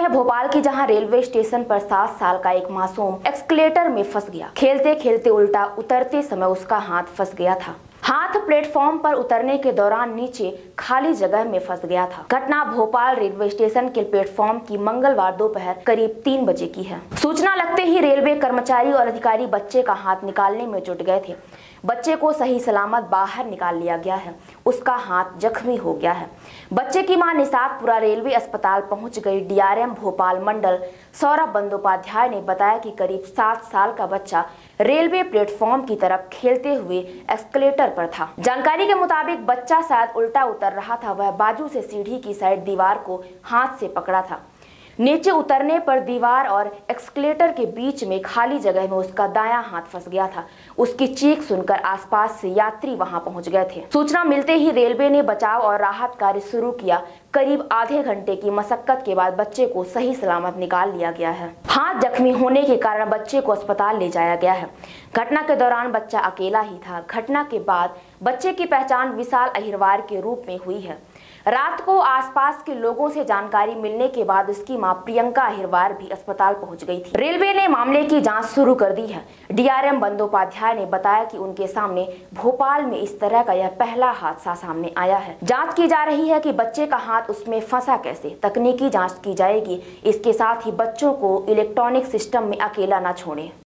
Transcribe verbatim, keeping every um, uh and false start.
है भोपाल की, जहां रेलवे स्टेशन पर सात साल का एक मासूम एस्केलेटर में फंस गया। खेलते खेलते उल्टा उतरते समय उसका हाथ फंस गया था। हाथ प्लेटफॉर्म पर उतरने के दौरान नीचे खाली जगह में फंस गया था। घटना भोपाल रेलवे स्टेशन के प्लेटफॉर्म की मंगलवार दोपहर करीब तीन बजे की है। सूचना लगते ही रेलवे कर्मचारी और अधिकारी बच्चे का हाथ निकालने में जुट गए थे। बच्चे को सही सलामत बाहर निकाल लिया गया है। उसका हाथ जख्मी हो गया है। बच्चे की मां निषादपुरा रेलवे अस्पताल पहुंच गई। डीआरएम भोपाल मंडल सौरभ बंदोपाध्याय ने बताया कि करीब सात साल का बच्चा रेलवे प्लेटफॉर्म की तरफ खेलते हुए एस्केलेटर पर था। जानकारी के मुताबिक बच्चा शायद उल्टा उतर रहा था। वह बाजू से सीढ़ी की साइड दीवार को हाथ से पकड़ा था। नीचे उतरने पर दीवार और एस्केलेटर के बीच में खाली जगह में उसका दायां हाथ फंस गया था। उसकी चीख सुनकर आसपास से यात्री वहां पहुंच गए थे। सूचना मिलते ही रेलवे ने बचाव और राहत कार्य शुरू किया। करीब आधे घंटे की मशक्कत के बाद बच्चे को सही सलामत निकाल लिया गया है। हाथ जख्मी होने के कारण बच्चे को अस्पताल ले जाया गया है। घटना के दौरान बच्चा अकेला ही था। घटना के बाद बच्चे की पहचान विशाल अहिरवार के रूप में हुई है। रात को आसपास के लोगों से जानकारी मिलने के बाद उसकी मां प्रियंका अहिरवार भी अस्पताल पहुंच गई थी। रेलवे ने मामले की जांच शुरू कर दी है। डीआरएम बंदोपाध्याय ने बताया कि उनके सामने भोपाल में इस तरह का यह पहला हादसा सामने आया है। जांच की जा रही है कि बच्चे का हाथ उसमें फंसा कैसे। तकनीकी जांच की जाएगी। इसके साथ ही बच्चों को इलेक्ट्रॉनिक सिस्टम में अकेला न छोड़ें।